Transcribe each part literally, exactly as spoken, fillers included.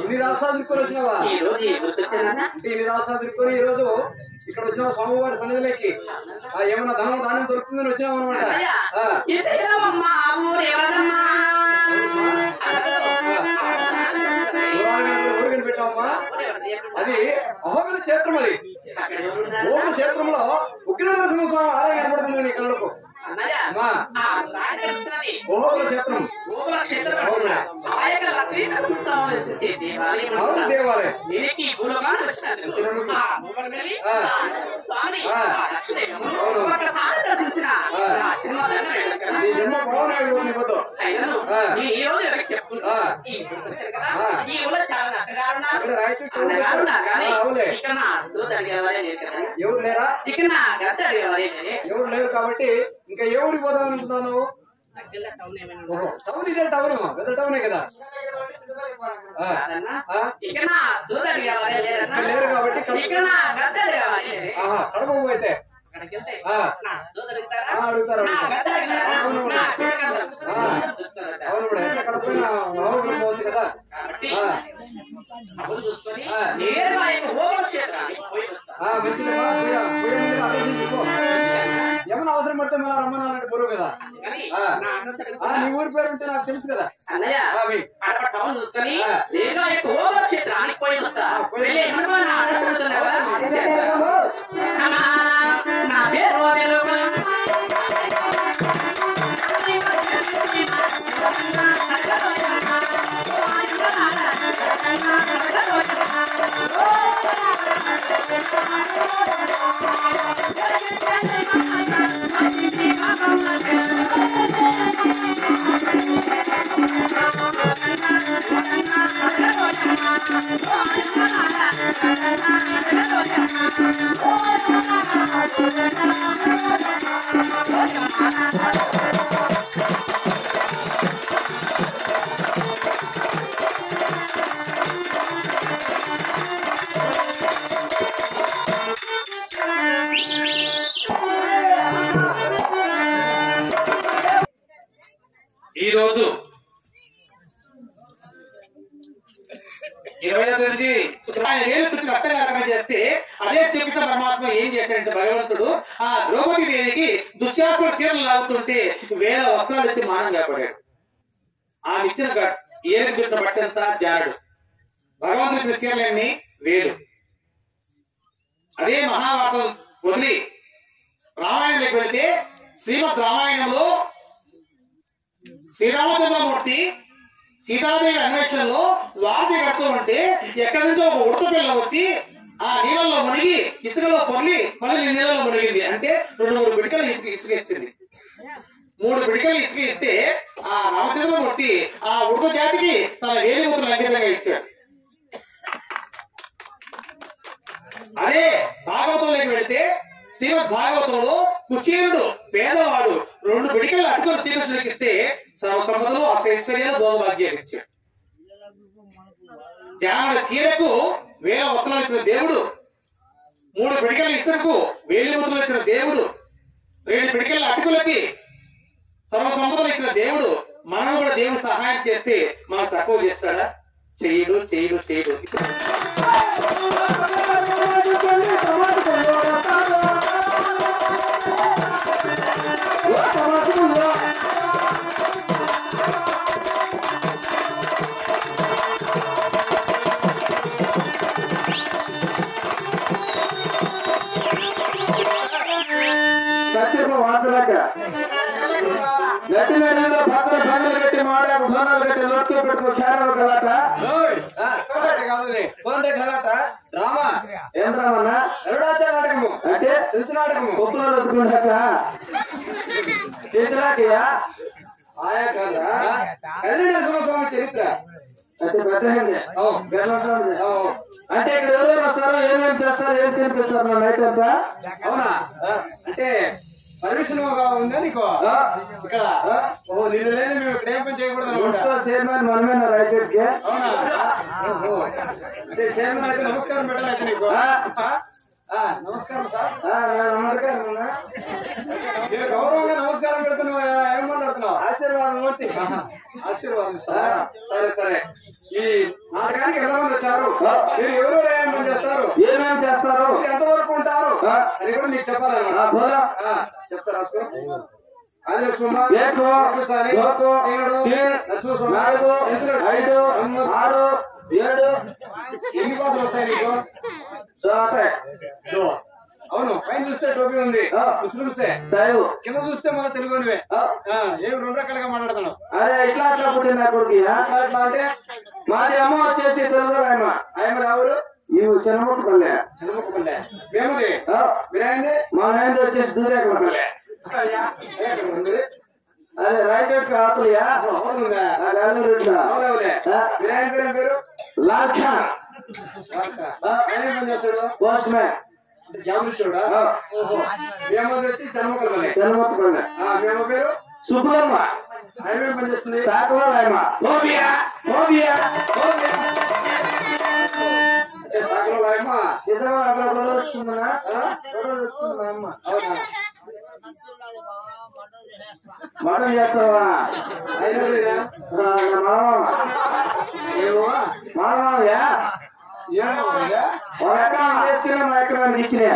ఇన్ని రాష్ట్రాలు తిరుక్కొని వచ్చినావా? ఈ రోజు ఇన్ని రాష్ట్రాలు తిరుక్కొని ఈ రోజు ఇక్కడ వచ్చిన స్వామివారి సన్నిధిలోకి ఏమన్నా ధనం దానం దొరుకుతుందని వచ్చినావు అనమాట. ఊరికని పెట్టావమ్మా. అది అహోబిల క్షేత్రం. అది ఓబిల క్షేత్రంలో ఉగ్రనాథ స్వామి ఆలయం కనబడుతుంది నీ కళ్ళకు. ఎవరు లేరా? ఎవరు లేరు కాబట్టి ఇంకా ఏ ఊరికి పోదాం అనుకుంటున్నాను? టౌన్ ఇదే టౌన్ పెద్ద టౌనే కదా. లేరు కాబట్టి కడప అయితే అడుగుతారు. అవును కూడా ఎట్లా కడపైనా పోవచ్చు కదా. ఏమన్నా అవసరం పడితే మళ్ళీ రమ్మన్నాలంటే బరువు కదా. నీ ఊరి పేరు ఉంటే నాకు తెలుసు కదా. చూసుకొని క్షేత్రానికి పోయి వస్తా. నా పేరు ఈ రోజు ఇరవై తొమ్మిది శుక్రవారం వేలు అర్థకారణ చేస్తే అదే శ్రీకృష్ణ పరమాత్మ ఏం చేశాడంటే భగవంతుడు ఆ ద్రౌపది దేవికి దుశ్శాసన చీరలు లాగుతుంటే వేల వస్త్రాలు వచ్చి మానం కాపాడాడు. ఆమె ఇచ్చిన ఏనుగు బట్టంతా జాడు. భగవంతుడు ఇచ్చిన చీరలన్నీ వేలు. అదే మహాభారతం వదిలి రామాయణంలోకి వెళితే శ్రీమద్ రామాయణంలో శ్రీరామచంద్రమూర్తి సీతాదేవి అన్వేషణలో వాది కడుతూ ఉంటే ఎక్కడి నుంచో ఒక ఉడత పిల్ల వచ్చి ఆ నీళ్ళలో మునిగి ఇసుకలో పొర్లి మళ్ళీ నీళ్ళలో మునిగింది. అంటే రెండు మూడు పిడికలు ఇసుక ఇసుక ఇచ్చింది. మూడు పిడికలు ఇసుక ఇస్తే ఆ రామచంద్రమూర్తి ఆ ఉడత జాతికి తన వేలిముద్రలు అంకితంగా ఇచ్చాడు. అదే భాగవతంలోకి వెళితే శ్రీమద్ భాగవతంలో కుచేరుడు పేదవాడు రెండు పిడికలు అటుకులు శ్రీకృష్ణుడికి ఇస్తే సర్వ సంపదలు అష్టైశ్వర్యాలు భోగభాగ్యాలు ఇచ్చాడు. జానుల చీరకు వేల వస్త్రాలు ఇచ్చిన దేవుడు, మూడు పిడికల ఇసురకు వేలి ముద్రలు ఇచ్చిన దేవుడు, రెండు పిడికల అటుకులకి సర్వ సంపదలు ఇచ్చిన దేవుడు, మనం కూడా దేవుడు సహాయం చేస్తే మనం తక్కువ చేస్తాడా? చేయడు చేయడు చేయడు. పెట్టి మాడే భోనాలు పెట్టి లోటు పెట్టుకో చేరవ గలాట రామా ఏం రామన్నా ఎరుడాచార నాటకము అంటే తెలుసు నాటకము ఒప్పులో వదుకున్నాక చేసినాకయ్యా ఆయా కాదా కళ్యాణ నరసింహస్వామి చరిత్ర అంటే పెద్ద అంటే ఇక్కడ ఎవరెవరు వస్తారు, ఏమేమి చేస్తారు, ఏం తినిపిస్తారు నా నైట్ అంతా? అవునా? అంటే పర్మిషన్ ఉందా నీకు ఇక్కడ? నిన్ను లేని మేము ఇక్కడ ఏం పని చేయకూడదు. చైర్మన్ మనమేనా రైట్ కి? అవునా? అంటే చైర్మన్ అయితే నమస్కారం పెట్టాలి నీకు. నమస్కారం సార్. నమస్కారం. గౌరవంగా నమస్కారం పెడుతున్నావు, ఏం మాట్లాడుతున్నావు? ఆశీర్వాదం మూర్తి. ఆశీర్వాదం సార్. సరే సరే ఈ నాటకానికి ఎంతమంది వచ్చారు, మీరు ఎవరు ఏమేమి పని చేస్తారు, ఏమేమి చేస్తారు, మీరు ఎంతవరకు ఉంటారు అది కూడా మీకు చెప్పాలన్నమాట. చెప్తా రాసుకో. ఆదిలక్ష్మమ్మ, ఏకో, ఏకుసారి, దోకో, ఏడు, తీన్, నరసింహస్వామి, నాలుగు, ఎంతులు, ఐదు, ఆరు, ఏడు, ఎన్ని భాషలు వస్తాయి నీకు? సోతాయి. దో. అవును, పైన చూస్తే టోపీ ఉంది ముస్లింసే, సైవు కింద చూస్తే మన తెలుగునివే. ఏమి రెండు రకాలుగా మాట్లాడుతున్నావు? అరే ఇట్లా అట్లా పుట్టిన నా కొడుకు అట్లా అంటే మాది అమ్మ వచ్చేసి తెలుగు ఆయన ఆయన రావురు ఇవి చిన్నముక్కపల్లె చిన్నముక్కపల్లె. మేముది మీరేంది? మా నాయనది వచ్చేసి దూరేకపల్లె. అదే రైట్ ఆకులియా మీరాయన పేరు పేరు లాల్ ఖాన్ ఆయన ఏం పని చేస్తాడు? Postman. జాబులు చూడా? మేమది వచ్చి చిన్నముక్కపల్లె. చిన్నముక్కపల్లె. మేము పేరు సుబ్బమ్మ. ఆయన ఏం పని చేస్తుంది? సాకులమ్మ. ఓబియా ఓబియా ఓబియా సాకులో అమ్మ సిద్ధమా అక్కడ గొడవ వస్తుందన్నా గొడవ వస్తుంది మా అమ్మ. అవునా? మటన్ చేస్తావా? ఆయన ఏమో మామయ్యా ఏమో ఒక ఎకరం చేసుకున్నా మా ఎకరాన్ని ఇచ్చినా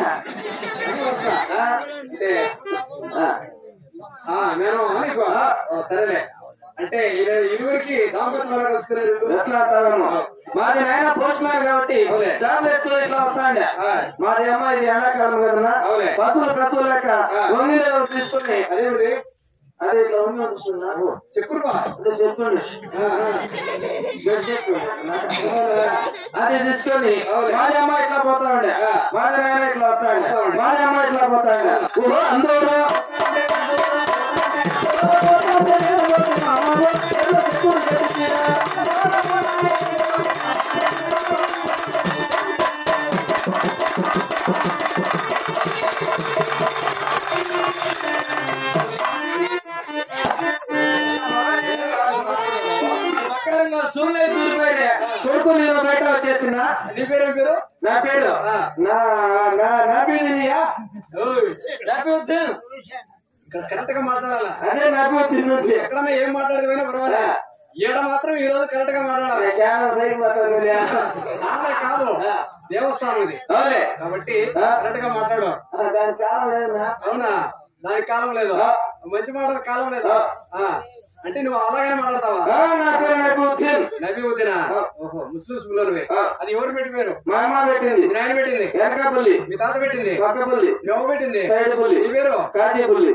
నేను అనుకో. సరేలే, అంటే ఇరువురికి దాంపత్యం ఎలా కలుసుకున్నారు? ఎట్లా అంటావేమో. మాది నాయన పోస్ట్ మ్యాన్ కాబట్టి చాలా ఎక్కువ ఇట్లా వస్తాండే. మాది అమ్మ ఇది ఎండాకాలం కదా, పశువులు కసువు లేక వంగి తీసుకుని అదేమిటి అదే ఇట్లా వంగి వస్తున్నా చెక్కురుబా అంటే చెప్పుకోండి అది తీసుకొని మాది అమ్మ ఇట్లా పోతా ఉండే, మాది నాయన ఇట్లా వస్తాండే, మాది అమ్మ ఇట్లా పోతా ఉండే. ఓహో అందరూ చూడలేదు చూడిపోయినా చూడుకు నేను బయట వచ్చేసినా. నీ పేరు ఏం పేరు? నా పేరు నా నా పేరు కరెక్ట్ గా మాట్లాడాలా? అదే నా పేరు తిన్నది. ఎక్కడన్నా ఏం మాట్లాడకపోయినా పర్వాలే, ఈడ మాత్రం ఈ రోజు కరెక్ట్ గా మాట్లాడాలి. నాన్న కాదు, దేవస్థానం ఇది కాబట్టి కరెక్ట్ గా మాట్లాడు. దాని కాలం లేదు. అవునా? దానికి కాలం లేదు, మంచి మాటల కాలం లేదు. అంటే నువ్వు అలాగే మాట్లాడతావా? నబీవుద్దీనా? ఓహో, ముస్లింస్ పిల్లలవి. అది ఎవరు పెట్టి పేరు? మా అమ్మ పెట్టింది. మీ నాయన పెట్టింది. వెనకపల్లి. మీ తాత పెట్టింది. పక్కపల్లి. ఎవరు పెట్టింది? సైడ్పల్లి. నీ పేరు? కాజీపల్లి.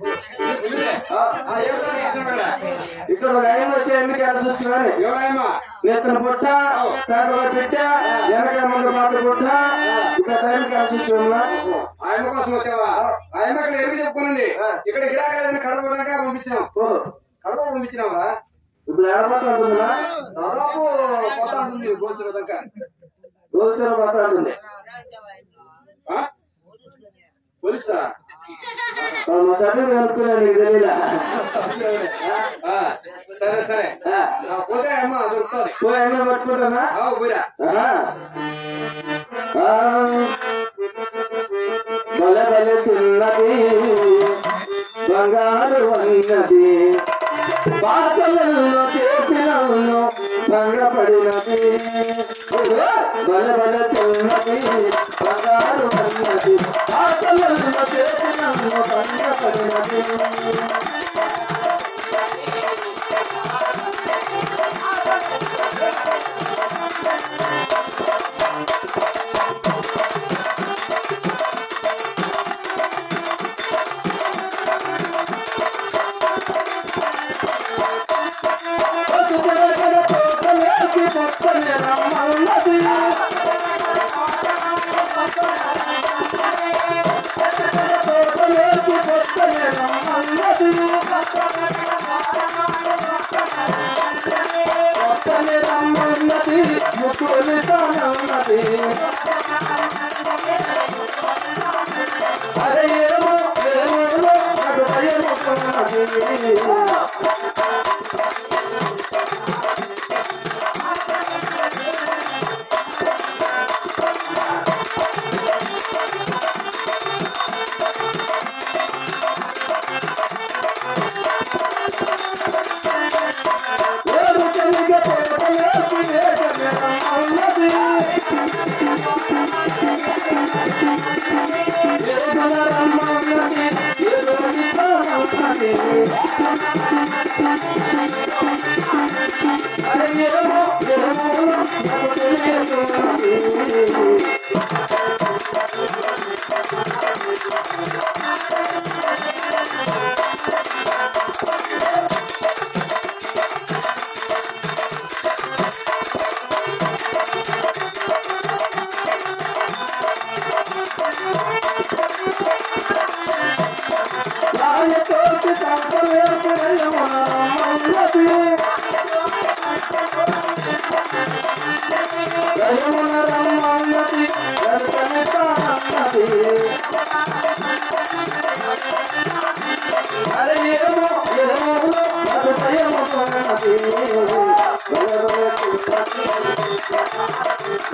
ఇక్కడ లైన్ వచ్చే ఎన్నిక చూస్తున్నాను. ఎవరాయమ్మా? నేతన పుట్ట చేతలో పెట్ట వెనక ముందు మాట పుట్ట ఇక్కడ లైన్ చూస్తున్నా. ఆయమ్మ కోసం వచ్చావా? ఆయమ్మ ఇక్కడ ఎరుగు చెప్పుకునండి. ఇక్కడ గిరాకలేదని కడప దాకా పంపించినాం. కడప పంపించినావా? ఇప్పుడు ఎడబోతా ఉంటుందా? దాదాపు పోతా ఉంటుంది గోచర దాకా. గోచర పోతా ఉంటుంది. పోలీసా? సర్టిఫికేట్ కనుక్కున్నా నీకు తెలియదా? సరే సరే పోతే అమ్మ దొరుకుతుంది. పోయి అమ్మ పట్టుకుంటానా? పోయా బల బల చిన్నది బంగారు అన్నది బాసలలో చేసినను భంగపడినది. బల బల చిన్నది బంగారు అన్నది బాసలలో చేసినను భంగపడినది. అరే ఏమో ఏమో నాకు భయము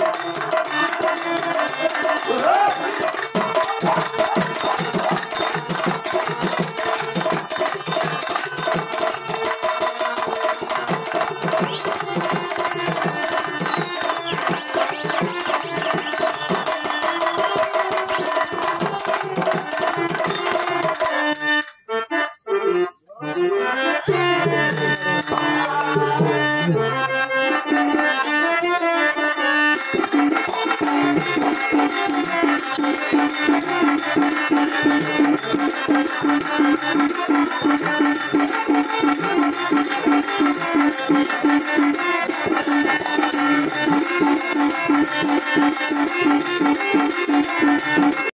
Thank you.